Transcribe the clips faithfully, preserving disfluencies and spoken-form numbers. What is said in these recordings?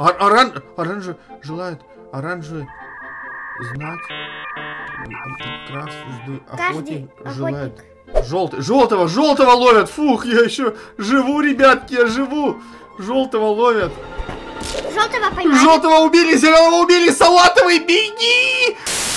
Ор оран оранжевый желает оранжевый знать. Красный охотник желает. Желтый. Желтого, желтого ловят. Фух, я еще живу, ребятки, я живу. Желтого ловят. Желтого поймали. Желтого убили, зеленого убили, салатовый, беги!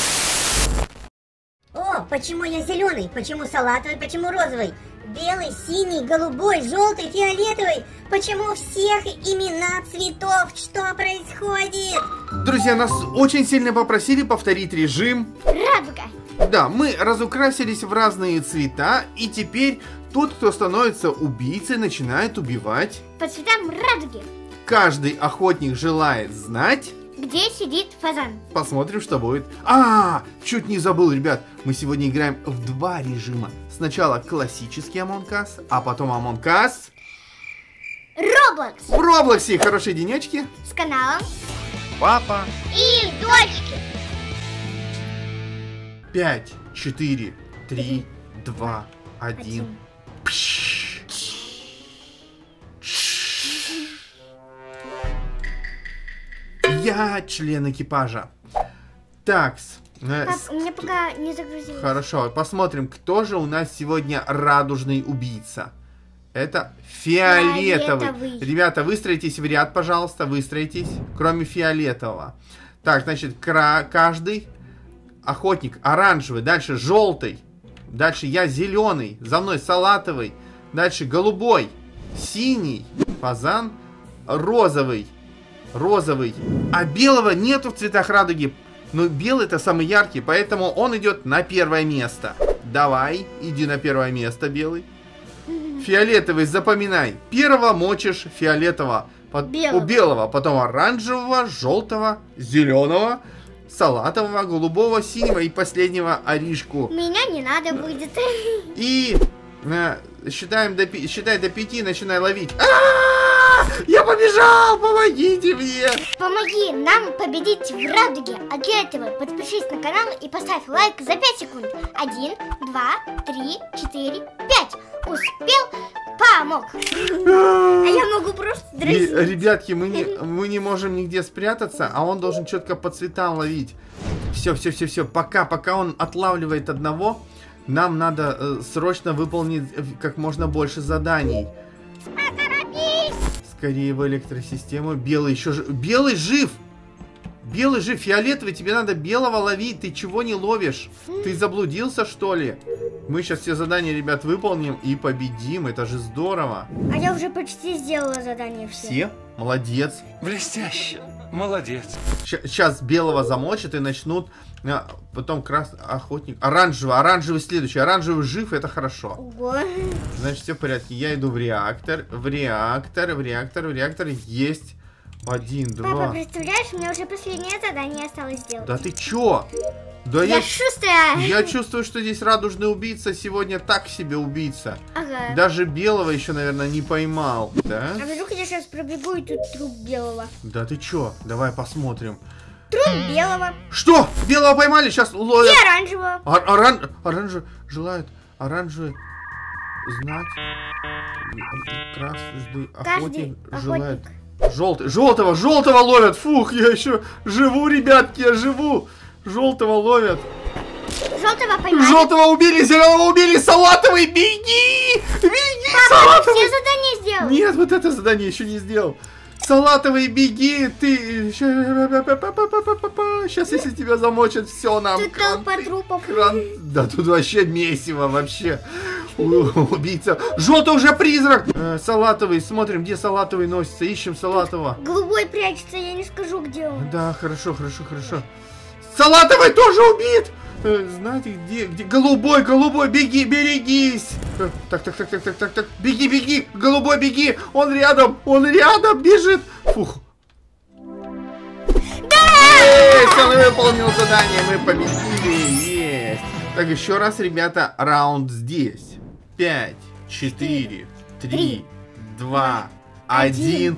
О, почему я зеленый? Почему салатовый? Почему розовый? Белый, синий, голубой, желтый, фиолетовый. Почему у всех имена цветов? Что происходит? Друзья, нас очень сильно попросили повторить режим Радуга. Да, мы разукрасились в разные цвета, и теперь тот, кто становится убийцей, начинает убивать. По цветам радуги. Каждый охотник желает знать, где сидит фазан. Посмотрим, что будет. А, чуть не забыл, ребят. Мы сегодня играем в два режима. Сначала классический Among Us, а потом Among Us Roblox. В Роблоксе. Хорошие денечки. С каналом Папа и дочки. Пять, четыре, три, два, один. Я член экипажа. Такс. Пап, у меня пока не загрузилось. Хорошо, посмотрим, кто же у нас сегодня радужный убийца. Это фиолетовый. фиолетовый. Ребята, выстроитесь в ряд, пожалуйста, выстроитесь, кроме фиолетового. Так, значит, каждый охотник оранжевый, дальше желтый, дальше я зеленый, за мной салатовый, дальше голубой, синий, фазан, розовый, розовый, а белого нету в цветах радуги. Но белый это самый яркий, поэтому он идет на первое место. Давай, иди на первое место, белый. Фиолетовый, запоминай. Первого мочишь фиолетового, белого. У белого, потом оранжевого, желтого, зеленого, салатового, голубого, синего и последнего оришку. Меня не надо будет. И э, считаем до, считай до пяти, начинай ловить. А-а-а! Я побежал! Помогите мне! Помоги нам победить в радуге. А для этого подпишись на канал и поставь лайк за пять секунд. Один, два, три, четыре, пять. Успел? Помог. А я могу просто дразнить. Ребятки, мы не, мы не можем нигде спрятаться, а он должен четко по цветам ловить. Все, все, все, все. Пока, пока он отлавливает одного, нам надо э, срочно выполнить как можно больше заданий. Скорее в электросистему. Белый еще жив. Белый жив! Белый жив, фиолетовый, тебе надо белого ловить. Ты чего не ловишь? Ты заблудился, что ли? Мы сейчас все задания, ребят, выполним и победим. Это же здорово. А я уже почти сделала задание все. Все? Молодец. Блестяще. Молодец. Сейчас белого замочат и начнут. А, потом красный охотник. Оранжевый. Оранжевый следующий. Оранжевый жив, это хорошо. Ого. Значит, все в порядке. Я иду в реактор. В реактор, в реактор, в реактор. Есть. Один, два. Папа, представляешь, у меня уже последнее задание осталось сделать. Да ты чё? Да я, я шустрая. Я чувствую, что здесь радужный убийца сегодня так себе убийца. Ага. Даже белого еще, наверное, не поймал. Да? А вдруг я сейчас пробегу и тут труп белого. Да ты чё? Давай посмотрим. Труп белого. Что? Белого поймали? Сейчас ловят. И оранжевого. Ор оран оранжевый желает оранжевый знать. Красный охотник желает. Желтый. Желтого, желтого ловят. Фух, я еще живу, ребятки, я живу. Желтого ловят. Желтого поймали. Желтого убили, зеленого убили, салатовый, беги! Беги, папа, салатовый! Все задания сделал. Нет, вот это задание еще не сделал. Салатовый, беги, ты... Сейчас, если тебя замочат, все нам... Тут толпа трупов. Кран... Да, тут вообще месиво, вообще. Убийца. Желтый уже призрак. Э, салатовый, смотрим, где салатовый носится. Ищем салатового. Голубой прячется, я не скажу, где он. Да, хорошо, хорошо, хорошо. Салатовый тоже убит. Э, знаете, где, где? Голубой, голубой, беги, берегись. Э, так, так, так, так, так, так, так. Беги, беги, голубой, беги. Он рядом, он рядом бежит. Фух. Да! Есть, он выполнил задание, мы победили. Есть. Так, еще раз, ребята, раунд здесь. Пять, четыре, три, два, один.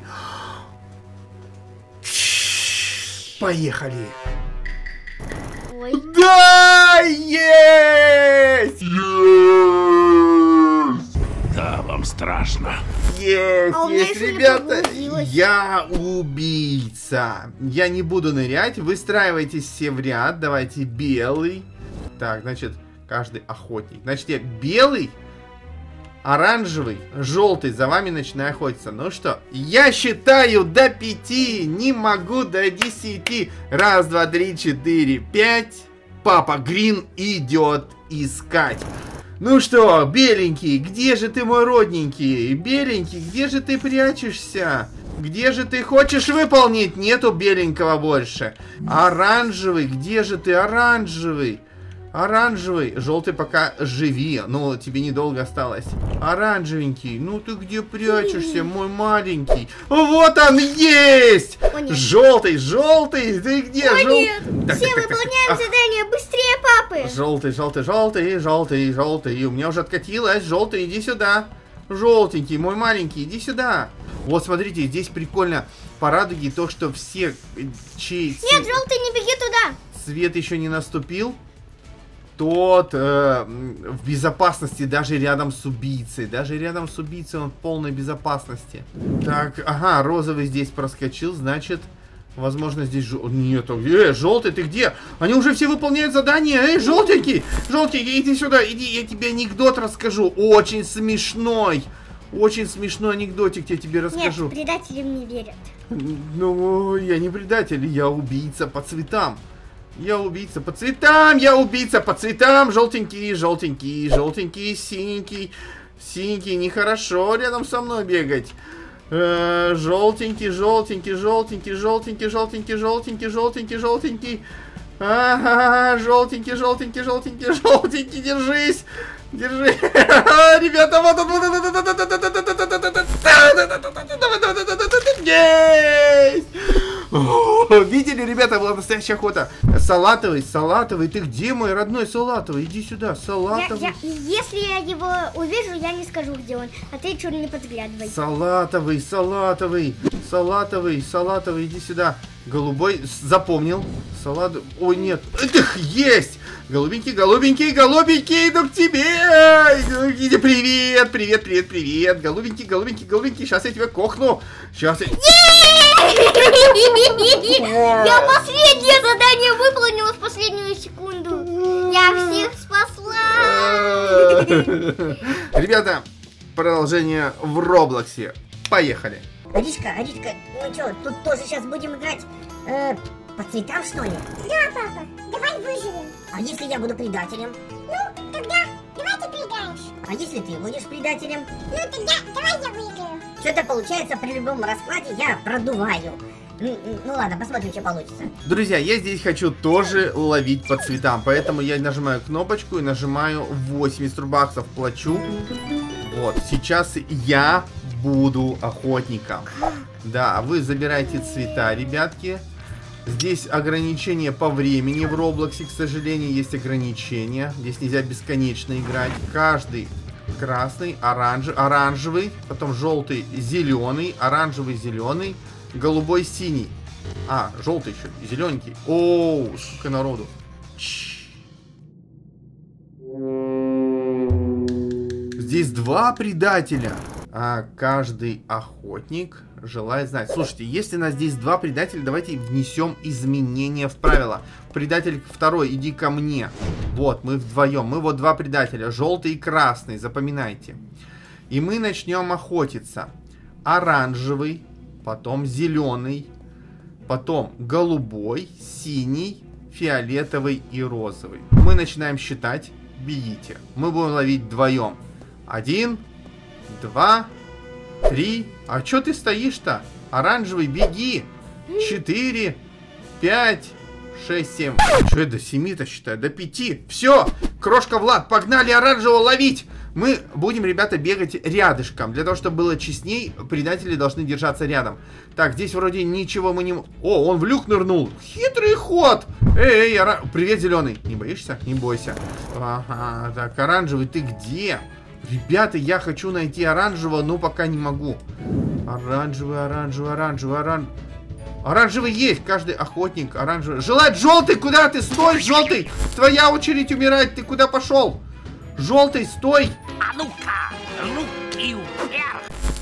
Поехали. Ой. Да, есть! Есть! Да, вам страшно. Есть, А у меня есть, еще не ребята. прогрузилось. Я убийца. Я не буду нырять. Выстраивайтесь все в ряд. Давайте белый. Так, значит, каждый охотник. Значит, я белый, оранжевый, желтый. За вами начинаю охотиться. Ну что, я считаю до пяти. Не могу до десяти. Раз, два, три, четыре, пять. Папа Грин идет искать. Ну что, беленький, где же ты, мой родненький? Беленький, где же ты прячешься? Где же ты хочешь выполнить? Нету беленького больше. Оранжевый, где же ты, оранжевый? Оранжевый, желтый пока живи, ну тебе недолго осталось. Оранжевенький, ну ты где прячешься, мой маленький? Вот он есть! Желтый, желтый, ты где? О, Жел... нет! Так, Все так, так, выполняем так, так. задание быстрее папы! Желтый, желтый, желтый, желтый, желтый. У меня уже откатилось. Желтый, иди сюда. Желтенький, мой маленький, иди сюда. Вот смотрите, здесь прикольно по радуге то, что все, чей Нет, желтый, не беги туда! цвет еще не наступил, тот э, в безопасности даже рядом с убийцей. Даже рядом с убийцей он в полной безопасности. Так, ага, розовый здесь проскочил, значит, возможно, здесь... Жел... Нет, э, желтый, ты где? Они уже все выполняют задание. Эй, желтенький, желтенький, иди сюда, иди, я тебе анекдот расскажу. Очень смешной. Очень смешной анекдотик я тебе расскажу. Нет, предателям не верят. Ну, я не предатель, я убийца по цветам. Я убийца по цветам, я убийца по цветам. Желтенький, желтенький, желтенький, синенький. Синенький, нехорошо рядом со мной бегать. Э, желтенький, желтенький, желтенький, желтенький, желтенький, желтенький, желтенький, желтенький. Ага, желтенький, желтенький, желтенький, желтенький, держись. Держи. Ребята, вот он, вот он. Есть! Видели, ребята, была настоящая охота. Салатовый, салатовый, ты где, мой родной салатовый? Иди сюда, салатовый. Я, я, если я его увижу, я не скажу, где он. А ты что не подглядывай. Салатовый, салатовый, салатовый, салатовый, иди сюда. Голубой, запомнил. Салат... Ой, нет. Эх, есть! Голубенький, голубенький, голубенький, иду к тебе! Иди, привет, привет, привет, привет. Голубенький, голубенький, голубенький, сейчас я тебя кохну. Сейчас я... Я последнее задание выполнила в последнюю секунду. Я всех спасла. Ребята, продолжение в Роблоксе. Поехали. Аришка, Аришка, ну что, тут тоже сейчас будем играть э, по цветам, что ли? Да, папа, давай выживем. А если я буду предателем? Ну, тогда давай ты проиграешь. А если ты будешь предателем? Ну, тогда давай я выиграю. Что-то получается при любом раскладе я продуваю. Ну, ну ладно, посмотрим, что получится. Друзья, я здесь хочу тоже ловить по цветам, поэтому я нажимаю кнопочку и нажимаю восемьдесят баксов, плачу. Вот, сейчас я буду охотником. Да, вы забираете цвета, ребятки. Здесь ограничения по времени в Роблоксе, к сожалению, есть ограничения. Здесь нельзя бесконечно играть. Каждый красный, оранжевый, оранжевый, потом желтый, зеленый, оранжевый, зеленый, голубой, синий. А, желтый еще, зелененький. Оу, сколько народу. Здесь два предателя. А каждый охотник желает знать. Слушайте, если у нас здесь два предателя, давайте внесем изменения в правила. Предатель второй, иди ко мне. Вот, мы вдвоем. Мы вот два предателя. Желтый и красный, запоминайте. И мы начнем охотиться. Оранжевый, потом зеленый, потом голубой, синий, фиолетовый и розовый. Мы начинаем считать. Бегите. Мы будем ловить вдвоем. Один, два, три. А чё ты стоишь-то? Оранжевый, беги. Четыре, пять, шесть, семь. Чё я до семи-то считаю? До пяти. Все, крошка Влад, погнали оранжевого ловить. Мы будем, ребята, бегать рядышком. Для того, чтобы было честней, предатели должны держаться рядом. Так, здесь вроде ничего мы не... О, он в люк нырнул. Хитрый ход. Эй, эй, ора... Привет, зеленый. Не боишься? Не бойся. Ага, так, оранжевый, ты где? Ребята, я хочу найти оранжевого, но пока не могу. Оранжевый, оранжевый, оранжевый, оранжевый. Оранжевый есть, каждый охотник оранжевый. Желает желтый, куда ты? Стой, желтый! Твоя очередь умирать, ты куда пошел? Желтый, стой! А ну-ка, руки вверх!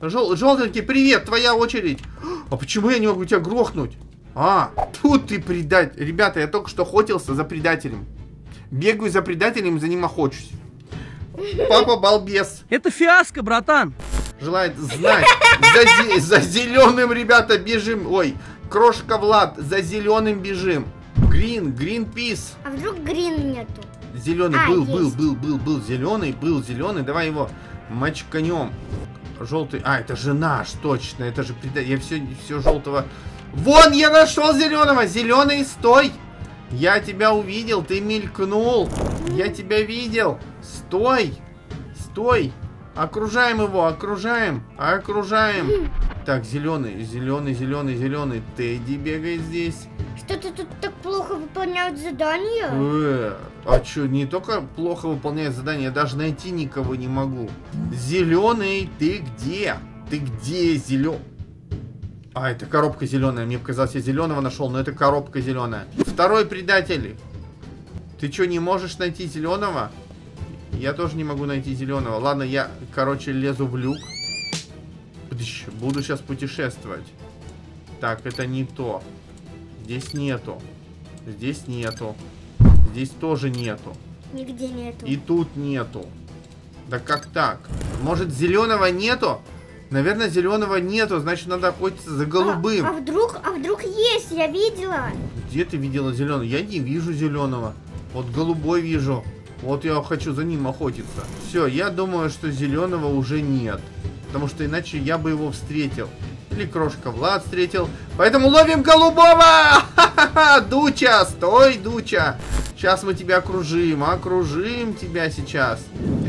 Жел желтенький, привет, твоя очередь. А почему я не могу тебя грохнуть? А, тут ты предатель. Ребята, я только что охотился за предателем. Бегаю за предателем, за ним охочусь. Папа балбес. Это фиаско, братан. Желает знать. За, за зеленым, ребята, бежим. Ой, крошка Влад, за зеленым бежим. Грин, Гринпис. А вдруг Грин нету? Зеленый а, был, есть. был, был, был, был зеленый, был зеленый. Давай его мочканем. Желтый. А, это же наш, точно. Это же предатель. Я все, все желтого. Вон, я нашел зеленого. Зеленый, стой. Я тебя увидел, ты мелькнул. Я тебя видел. Стой. Стой. Окружаем его, окружаем. Окружаем. Так, зеленый, зеленый, зеленый, зеленый. Тедди бегает здесь. Что-то тут так плохо выполняют задания. Э, а что, не только плохо выполняет задание, я даже найти никого не могу. Зеленый, ты где? Ты где, зеленый? А, это коробка зеленая. Мне показалось, я зеленого нашел, но это коробка зеленая. Второй предатель. Ты что, не можешь найти зеленого? Я тоже не могу найти зеленого. Ладно, я, короче, лезу в люк. Буду сейчас путешествовать. Так, это не то. Здесь нету. Здесь нету. Здесь тоже нету. Нигде нету. И тут нету. Да как так? Может, зеленого нету? Наверное, зеленого нету, значит, надо охотиться за голубым. А, а вдруг, а вдруг есть? Я видела. Где ты видела зеленого? Я не вижу зеленого. Вот голубой вижу. Вот я хочу за ним охотиться. Все, я думаю, что зеленого уже нет. Потому что иначе я бы его встретил. Или крошка Влад встретил. Поэтому ловим голубого! Ха-ха-ха! Дуча, стой, Дуча! Сейчас мы тебя окружим. Окружим тебя сейчас.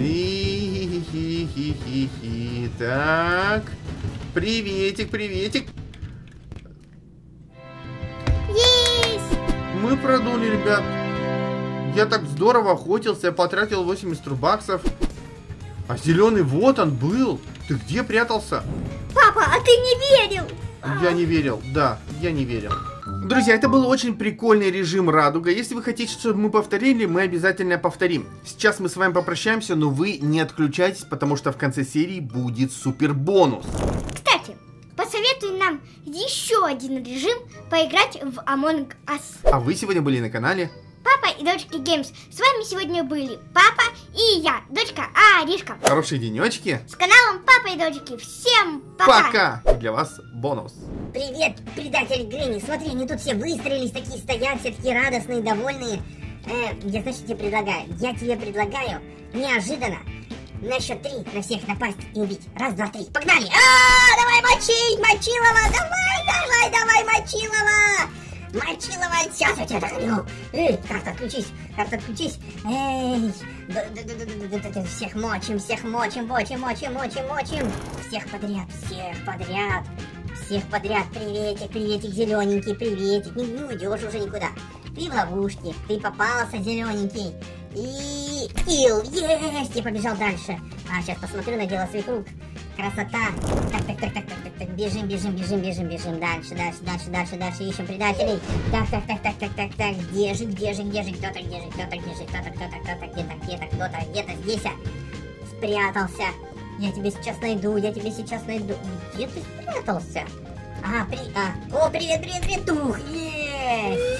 Хи-хи-хи-хи-хи. Так. Приветик, приветик. Есть! Мы продули, ребят. Я так здорово охотился. Я потратил восемьдесят баксов. А зеленый вот он был. Ты где прятался? Папа, а ты не верил? Я не верил, да, я не верил. Друзья, это был очень прикольный режим Радуга. Если вы хотите, чтобы мы повторили, мы обязательно повторим. Сейчас мы с вами попрощаемся, но вы не отключайтесь, потому что в конце серии будет супер бонус. Кстати, посоветуй нам еще один режим поиграть в Among Us. А вы сегодня были на канале Папа и Дочки Геймс. С вами сегодня были папа и я, дочка Аришка. Хорошие денечки. С каналом Папа и Дочки. Всем пока! Пока! И для вас бонус. Привет, предатель Гренни. Смотри, они тут все выстроились, такие стоят, все такие радостные, довольные. Э, я, знаешь, что тебе предлагаю? Я тебе предлагаю неожиданно на счет три на всех напасть и убить. Раз, два, три. Погнали! А, давай мочить, Мочилова! Давай, давай, давай, Мочилова! Мочилова, сейчас я тебя догоню. Эй, карта, отключись, карта, отключись. Эй, всех мочим, всех мочим, мочим, мочим, мочим, мочим. Всех подряд, всех подряд. Всех подряд, приветик, приветик, зелененький, приветик. Не, не уйдешь уже никуда. Ты в ловушке, ты попался, зелененький. И килл, есть, я побежал дальше. А, сейчас посмотрю на дело свекруг. Красота. Так, так, так, так, так, так, так, бежим, бежим, бежим, бежим, бежим. Дальше, дальше, дальше, дальше, дальше, ищем предателей. Так, так, так, так, так, так, так, где же, где же, где же, кто-то, где же, кто-то, где же, кто-то, кто-то, кто-то, где-то, где-то, кто-то, где-то здесь. Спрятался. Я тебя сейчас найду, я тебя сейчас найду. Где ты спрятался? А, при... а. О, привет, привет, привет, тух, есть.